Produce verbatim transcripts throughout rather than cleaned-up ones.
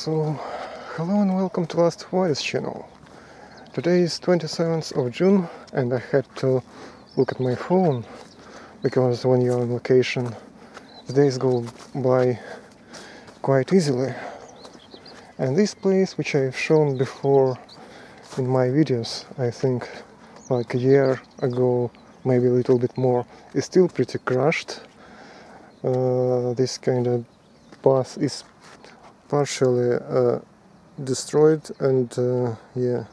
So, hello and welcome to LastofAvari's channel. Today is twenty-seventh of June and I had to look at my phone because when you're on vacation the days go by quite easily. And this place, which I've shown before in my videos, I think like a year ago, maybe a little bit more, is still pretty crushed. Uh, this kind of path is partially uh, destroyed, and uh, yeah,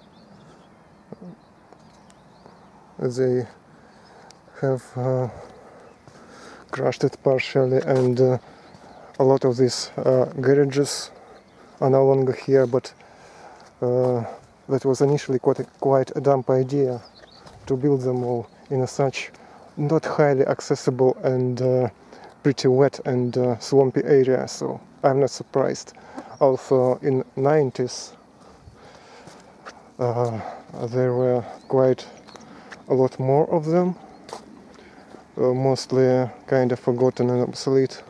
they have uh, crushed it partially, and uh, a lot of these uh, garages are no longer here, but uh, that was initially quite a, quite a dumb idea to build them all in a such not highly accessible and uh, pretty wet and uh, swampy area, so I'm not surprised. Also in nineties uh, there were quite a lot more of them, uh, mostly kind of forgotten and obsolete.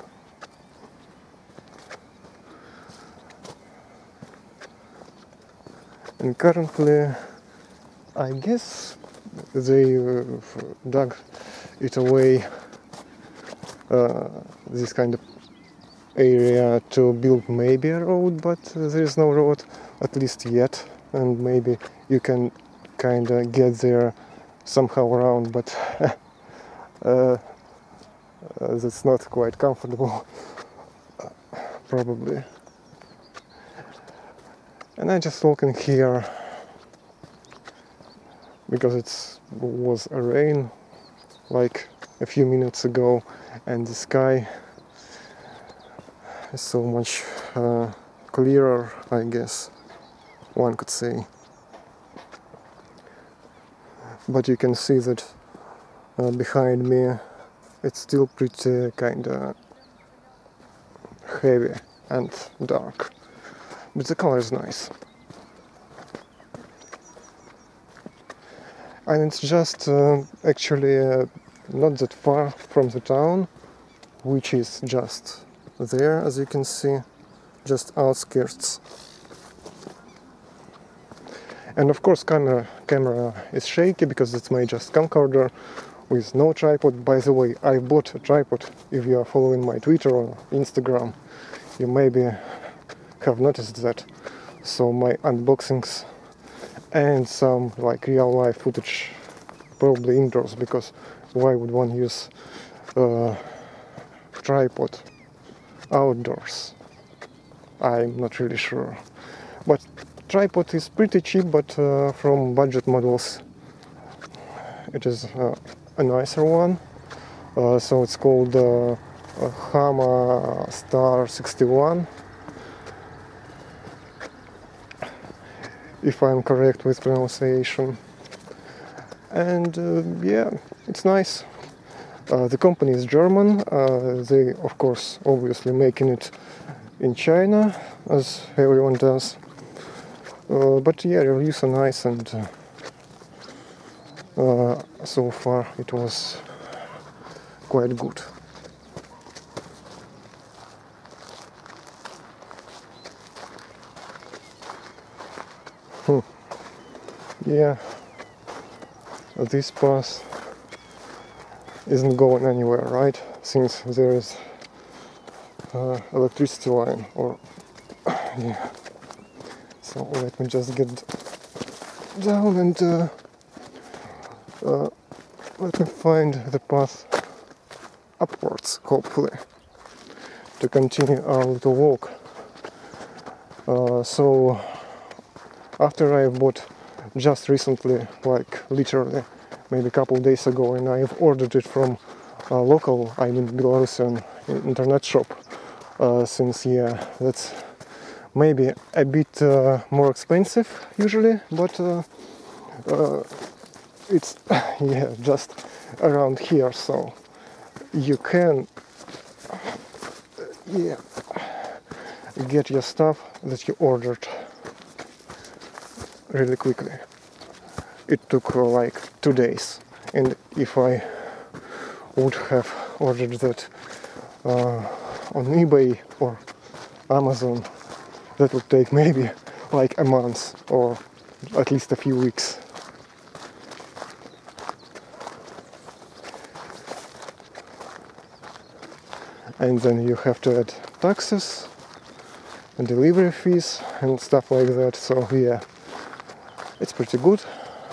And currently, I guess they uh, dug it away, uh, this kind of area, to build maybe a road, but there is no road, at least yet, and maybe you can kind of get there somehow around, but uh, uh, that's not quite comfortable, probably. And I just walking here because it was a rain like a few minutes ago, and the sky is so much uh, clearer, I guess one could say. But you can see that uh, behind me it's still pretty kinda heavy and dark, but the color is nice. And it's just uh, actually uh, not that far from the town, which is just there, as you can see, just outskirts. And of course camera camera is shaky because it's my just camcorder with no tripod. By the way, I bought a tripod. If you are following my Twitter or Instagram, you maybe have noticed that. So my unboxings and some like real life footage, probably indoors, because why would one use a tripod outdoors? I'm not really sure. But tripod is pretty cheap, but uh, from budget models it is uh, a nicer one. Uh, so it's called uh, Hama Star sixty-one, if I'm correct with pronunciation. And uh, yeah, it's nice. Uh, the company is German. Uh, they of course obviously making it in China, as everyone does. Uh, but yeah, reviews are nice, and uh, uh, so far it was quite good. Hmm. Yeah, this path isn't going anywhere, right? Since there is uh, electricity line, or yeah. So let me just get down and uh, uh, let me find the path upwards, hopefully, to continue our little walk. Uh, so after I bought just recently, like literally maybe a couple of days ago, and I've ordered it from a local, I mean Belarusian internet shop, uh, since yeah, that's maybe a bit uh, more expensive usually, but uh, uh, it's yeah, just around here, so you can yeah, get your stuff that you ordered really quickly. It took uh, like two days, and if I would have ordered that uh, on eBay or Amazon, that would take maybe like a month or at least a few weeks. And then you have to add taxes and delivery fees and stuff like that. So yeah, it's pretty good.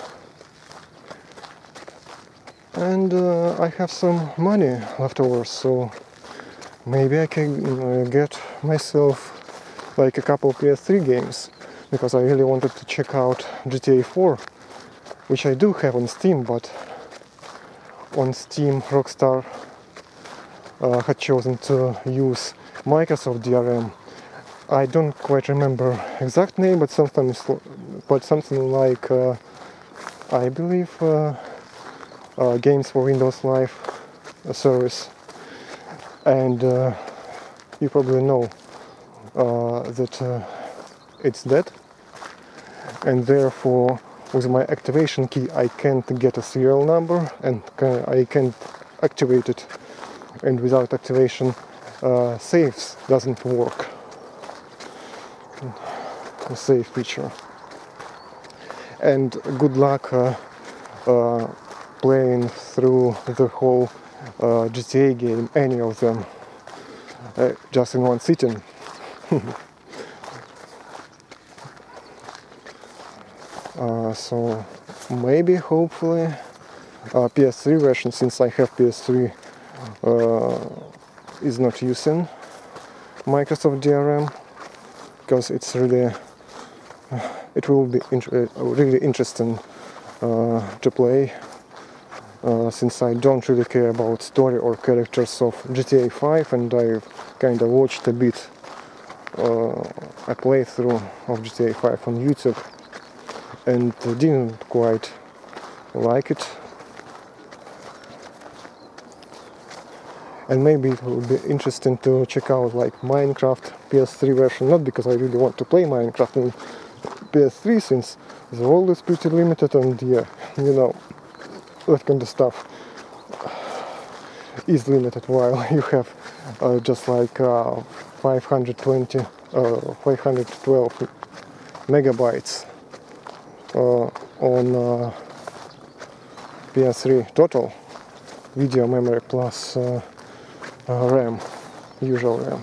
And uh, I have some money left over, so maybe I can uh, get myself like a couple of P S three games, because I really wanted to check out G T A four, which I do have on Steam, but on Steam Rockstar uh, had chosen to use Microsoft D R M. I don't quite remember exact name, but sometimes, but something like uh, I believe uh, uh, Games for Windows Live service, and uh, you probably know uh, that uh, it's dead, and therefore with my activation key I can't get a serial number and can, I can't activate it, and without activation uh, saves doesn't work, the save feature. And good luck uh, uh, playing through the whole uh, G T A game, any of them, uh, just in one sitting. uh, so maybe, hopefully, uh, P S three version, since I have P S three, uh, is not using Microsoft D R M, because it's really uh, it will be int- uh, really interesting uh, to play, uh, since I don't really care about story or characters of G T A five, and I kind of watched a bit uh, a playthrough of G T A five on YouTube and didn't quite like it. And maybe it will be interesting to check out like Minecraft P S three version, not because I really want to play Minecraft in P S three, since the world is pretty limited, and yeah, you know, that kind of stuff is limited, while you have uh, just like uh, five hundred twenty, uh, five hundred twelve megabytes uh, on uh, P S three total video memory plus uh, uh, RAM, usual RAM.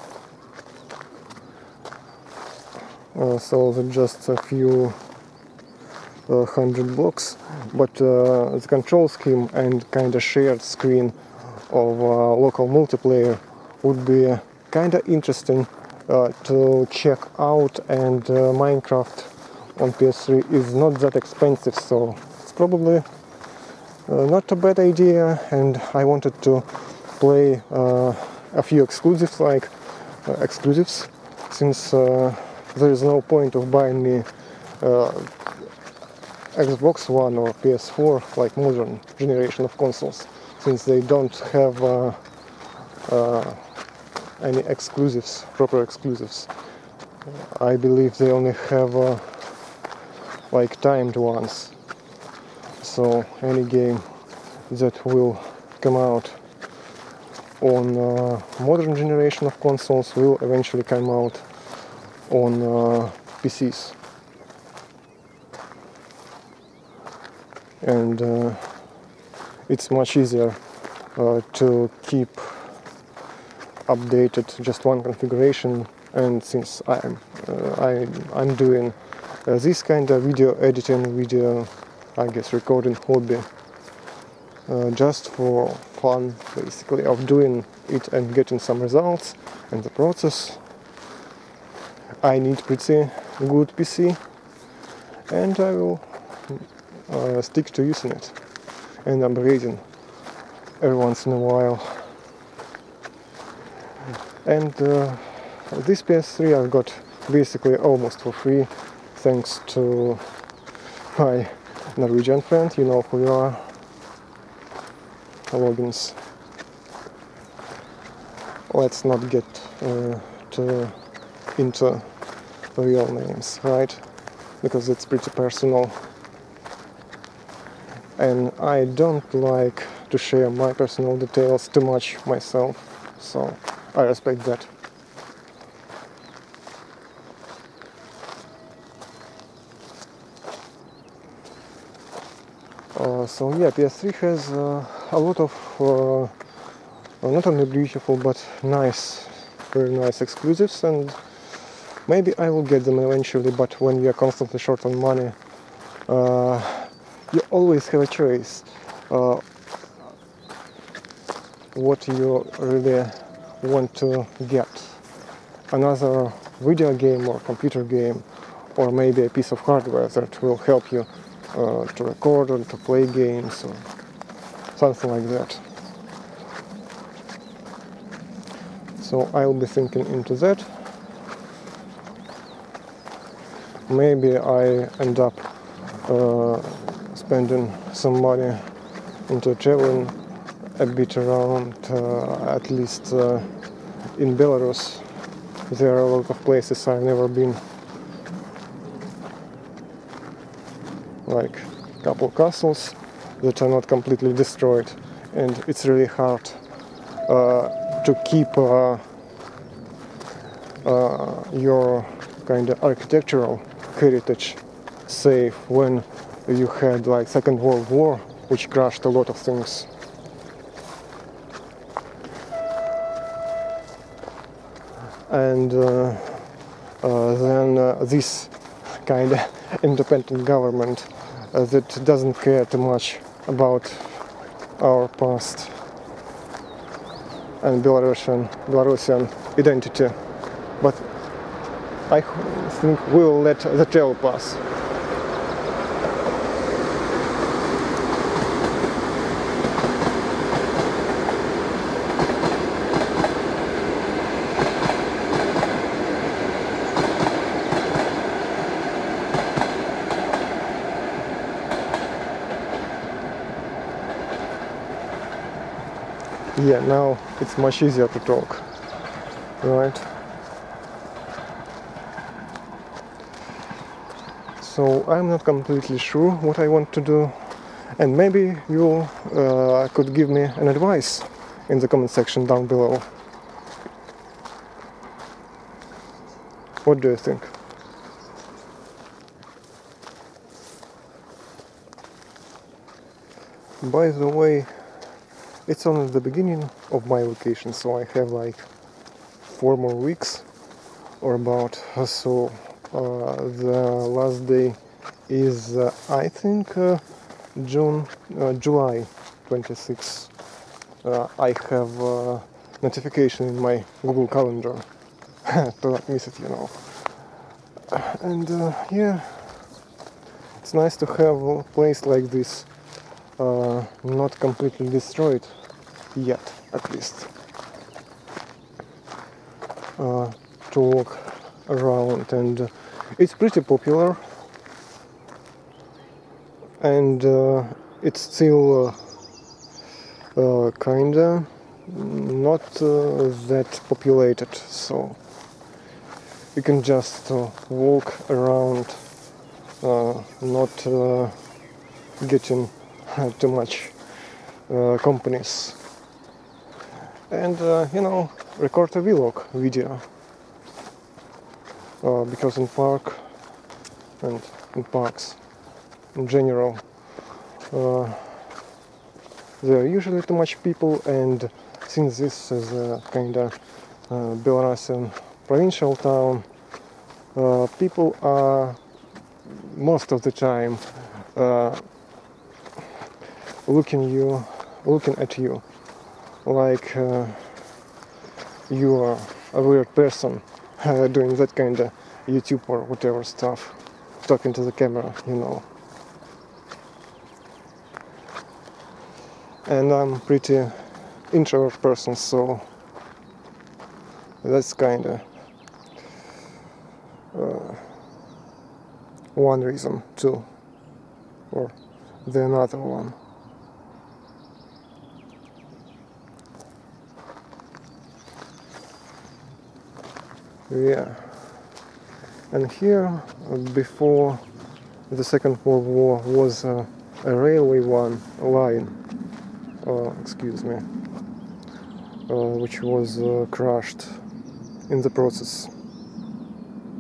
Uh, so that's just a few uh, hundred blocks, but uh, the control scheme and kind of shared screen of uh, local multiplayer would be kind of interesting uh, to check out, and uh, Minecraft on P S three is not that expensive, so it's probably uh, not a bad idea. And I wanted to play uh, a few exclusives, like uh, exclusives, since uh, there is no point of buying me uh, Xbox One or P S four, like modern generation of consoles, since they don't have uh, uh, any exclusives, proper exclusives. I believe they only have uh, like timed ones. So any game that will come out on uh, modern generation of consoles will eventually come out on uh, P Cs. And uh, it's much easier uh, to keep updated just one configuration. And since I'm uh, I, I'm doing uh, this kind of video editing, video I guess recording hobby, uh, just for fun basically of doing it and getting some results in the process, I need pretty good P C, and I will uh, stick to using it and upgrading every once in a while. And uh, this P S three I've got basically almost for free, thanks to my Norwegian friend, you know who you are, logins. Let's not get uh, to, into real names, right? Because it's pretty personal, and I don't like to share my personal details too much myself, so I respect that. so yeah, P S three has uh, a lot of uh, not only beautiful but nice, very nice exclusives, and maybe I will get them eventually. But when you are constantly short on money, uh, you always have a choice uh, what you really want to get. Another video game or computer game, or maybe a piece of hardware that will help you uh, to record or to play games or something like that. So I'll be thinking into that. Maybe I end up uh, spending some money into traveling a bit around, uh, at least uh, in Belarus. There are a lot of places I've never been, like a couple castles that are not completely destroyed, and it's really hard uh, to keep uh, uh, your kind of architectural heritage safe when you had like Second World War, which crushed a lot of things. And uh, uh, then uh, this kind of independent government uh, that doesn't care too much about our past and Belarusian, Belarusian identity. But I think we will let the trail pass. Yeah, now it's much easier to talk, right? So I'm not completely sure what I want to do, and maybe you uh, could give me an advice in the comment section down below. What do you think? By the way, it's only the beginning of my vacation, so I have like four more weeks or about. So uh, the last day is uh, I think uh, June, uh, July twenty-sixth. Uh, I have uh, notification in my Google Calendar to not miss it, you know. And uh, yeah, it's nice to have a place like this, uh, not completely destroyed yet, at least. Uh, to walk around, and uh, it's pretty popular, and uh, it's still uh, uh, kinda not uh, that populated, so you can just uh, walk around, uh, not uh, getting too much uh, companies, and uh, you know, record a vlog video, uh, because in park and in parks in general uh, there are usually too much people, and since this is a kind of uh, Belarusian provincial town, uh, people are most of the time uh, looking you looking at you like uh, you are a weird person uh, doing that kind of YouTube or whatever stuff, talking to the camera, you know. And I'm pretty introvert person, so that's kind of uh, one reason too, or the another one. Yeah, and here, uh, before the Second World War, was uh, a railway one line, uh, excuse me, uh, which was uh, crushed in the process.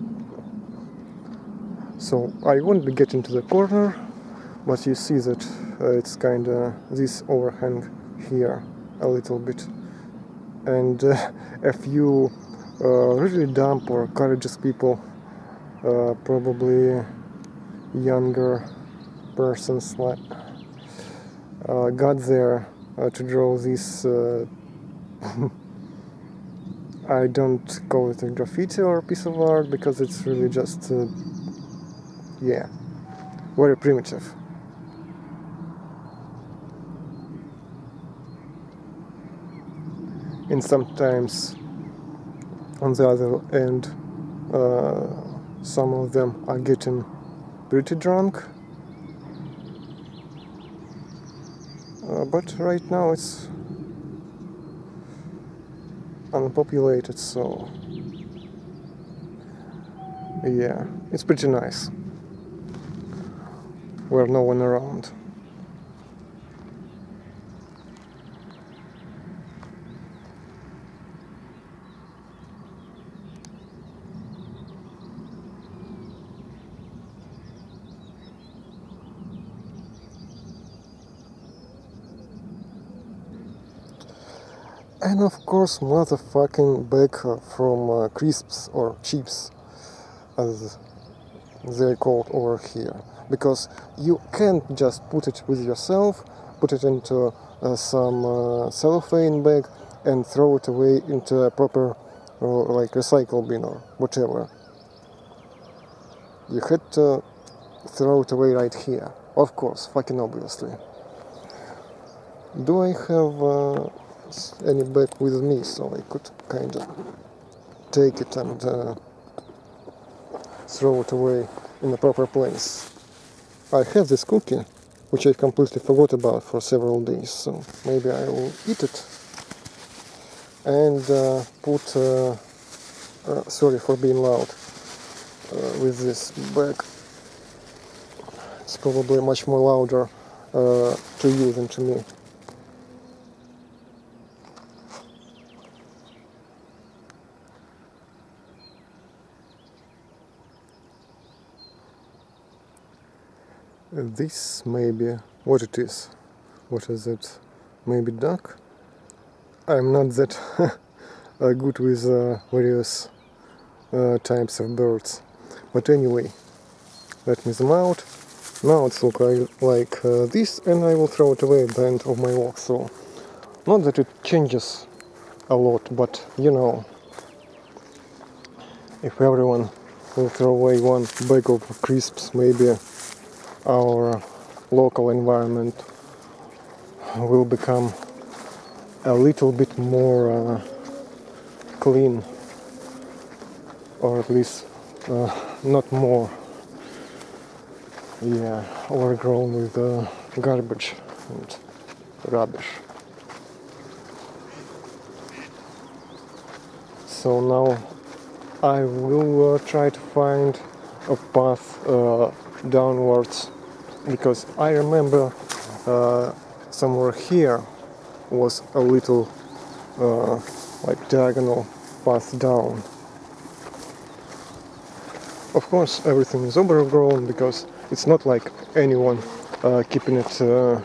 So I won't be getting to the corner, but you see that uh, it's kinda this overhang here a little bit. And uh, a few uh, really dumb or courageous people, uh, probably younger persons, like, uh, got there uh, to draw this. Uh, I don't call it a graffiti or a piece of art because it's really just, uh, yeah, very primitive. And sometimes on the other end, uh, some of them are getting pretty drunk. Uh, but right now it's unpopulated, so yeah, it's pretty nice where no one around. And of course, motherfucking bag from uh, crisps or chips, as they're called over here. Because you can't just put it with yourself, put it into uh, some uh, cellophane bag and throw it away into a proper uh, like recycle bin or whatever. You had to throw it away right here. Of course, fucking obviously. Do I have uh, any bag with me so I could kind of take it and uh, throw it away in the proper place? I have this cookie, which I completely forgot about for several days, so maybe I will eat it and uh, put, uh, uh, sorry for being loud, uh, with this bag. It's probably much more louder uh, to you than to me. This maybe what it is. What is it? Maybe duck? I'm not that uh, good with uh, various uh, types of birds. But anyway, let me zoom out. Now it's look like, like uh, this, and I will throw it away at the end of my walk. So, not that it changes a lot, but you know, if everyone will throw away one bag of crisps, maybe our local environment will become a little bit more uh, clean, or at least uh, not more, yeah, overgrown with uh, garbage and rubbish. So now I will uh, try to find a path uh, downwards, because I remember uh, somewhere here was a little uh, like diagonal path down. Of course, everything is overgrown because it's not like anyone uh, keeping it uh,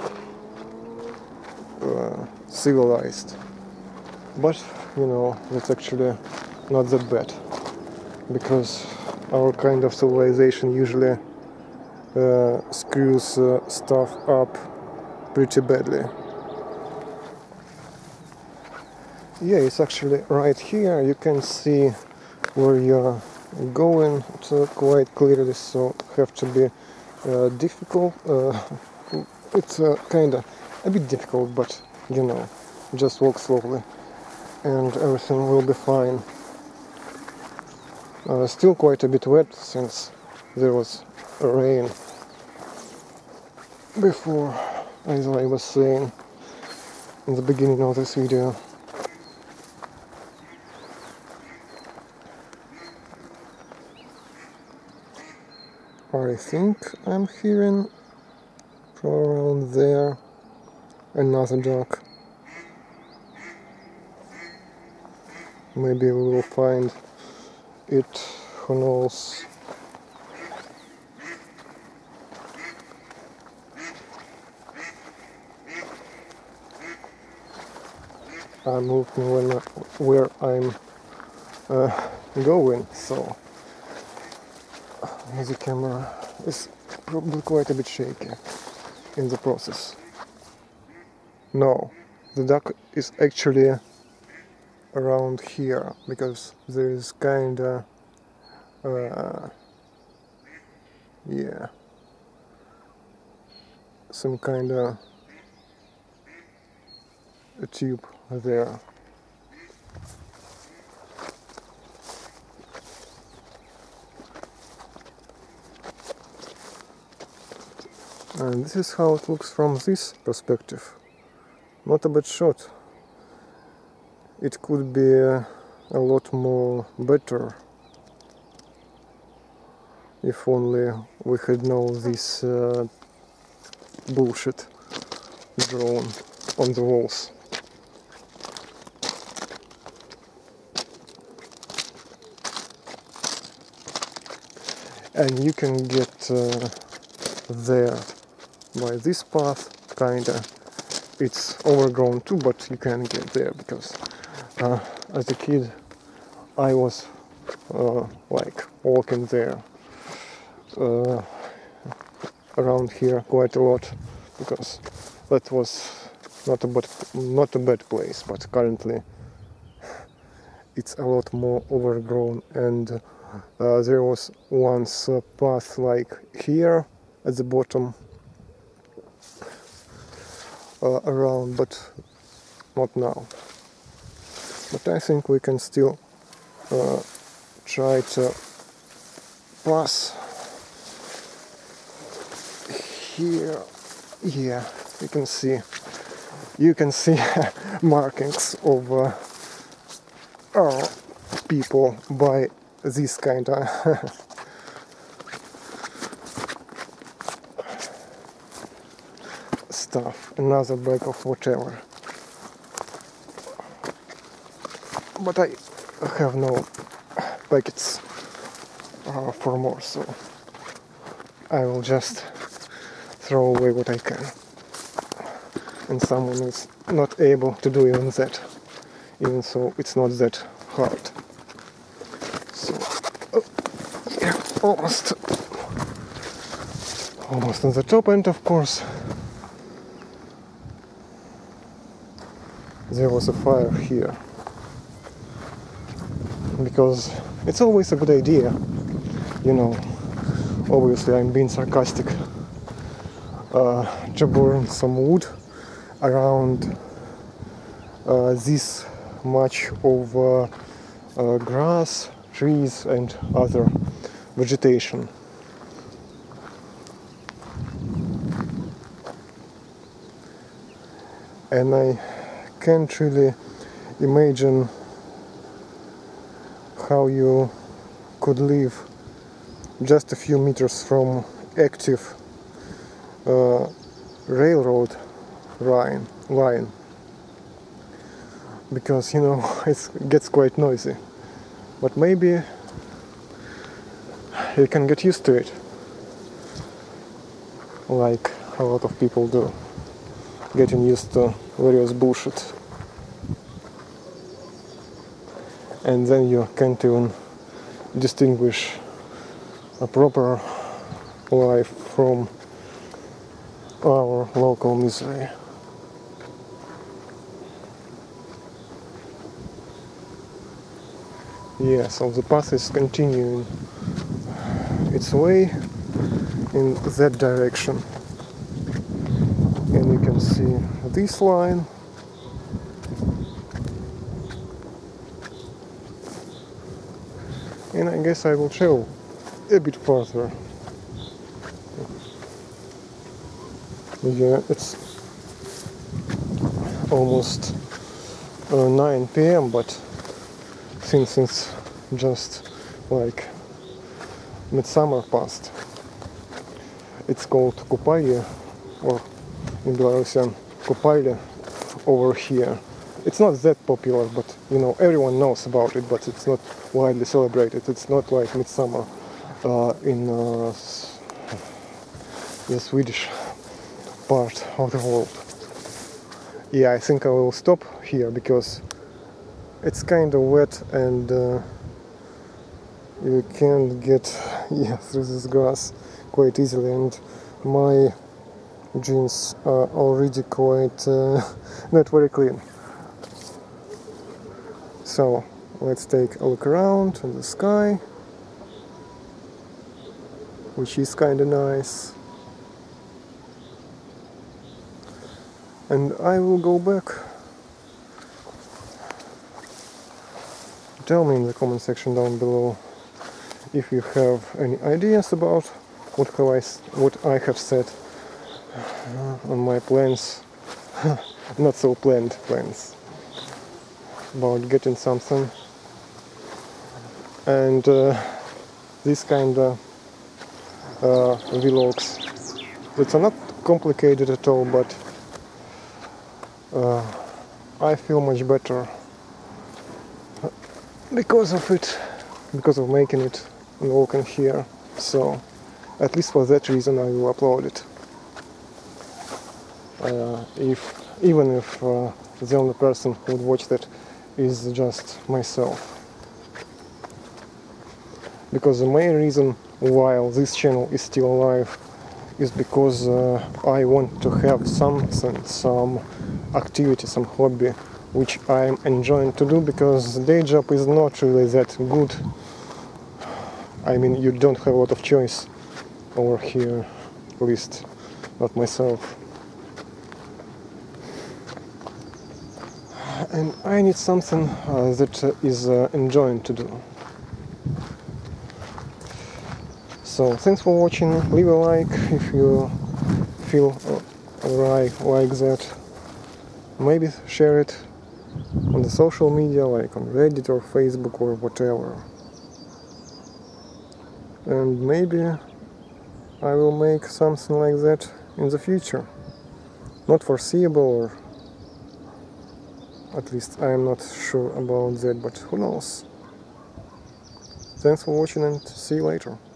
uh, civilized. But you know, it's actually not that bad, because our kind of civilization usually uh, screws uh, stuff up pretty badly. Yeah, it's actually right here. You can see where you're going to quite clearly, so have to be uh, difficult. Uh, it's uh, kind of a bit difficult, but you know, just walk slowly and everything will be fine. Uh, still quite a bit wet since there was rain before, as I was saying in the beginning of this video. I think I'm hearing from around there another duck. Maybe we will find it, who knows. I'm looking when, where I'm uh, going, so the camera is probably quite a bit shaky in the process. No, the duck is actually around here, because there is kinda uh, yeah, some kinda a tube there. And this is how it looks from this perspective. Not a bad shot. It could be uh, a lot more better if only we had known this uh, bullshit drawn on the walls. And you can get uh, there by this path, kinda. It's overgrown too, but you can get there because uh, as a kid I was uh, like walking there uh, around here quite a lot, because that was not a bad, not a bad place, but currently it's a lot more overgrown. And uh, there was once a path like here at the bottom uh, around, but not now. But I think we can still uh, try to pass here. Yeah, you can see you can see markings of uh, our people by this kind of stuff. Another bag of whatever. But I have no packets uh, for more, so I will just throw away what I can. And someone is not able to do even that, even so it's not that hard. So, oh, yeah, almost, almost on the top end, of course. There was a fire here, because it's always a good idea, you know, obviously I'm being sarcastic, uh, to burn some wood around uh, this much of uh, uh, grass, trees and other vegetation. And I can't really imagine how you could live just a few meters from active uh, railroad line, line, because, you know, it gets quite noisy. But maybe you can get used to it, like a lot of people do, getting used to various bullshit. And then you can't even distinguish a proper life from our local misery. Yeah, so the path is continuing its way in that direction. And you can see this line. And I guess I will travel a bit further. Yeah, it's almost uh, nine p m but since it's just like midsummer past, it's called Kupaya, or in Belarusian Kupali over here. It's not that popular, but you know, everyone knows about it, but it's not widely celebrated. It's not like midsummer uh, in uh, the Swedish part of the world. yeah, I think I will stop here because it's kind of wet and uh, you can get yeah through this grass quite easily, and my jeans are already quite uh, not very clean. So let's take a look around in the sky, which is kind of nice, and I will go back. Tell me in the comment section down below if you have any ideas about what have I, what I have said on my plans, not so planned plans, about getting something. And uh, this kind of uh, vlogs that are not complicated at all, but uh, I feel much better because of it, because of making it and walking here. So at least for that reason I will upload it. Uh, if even if uh, the only person who would watch that is just myself. Because the main reason why this channel is still alive is because uh, I want to have something, some activity, some hobby which I'm enjoying to do, because day job is not really that good. I mean, you don't have a lot of choice over here, at least not myself. And I need something uh, that uh, is uh, enjoying to do. So thanks for watching. Leave a like if you feel uh, right like that. Maybe share it on the social media, like on Reddit or Facebook or whatever. And maybe I will make something like that in the future. Not foreseeable, or at least I am not sure about that, but who knows. Thanks for watching and see you later.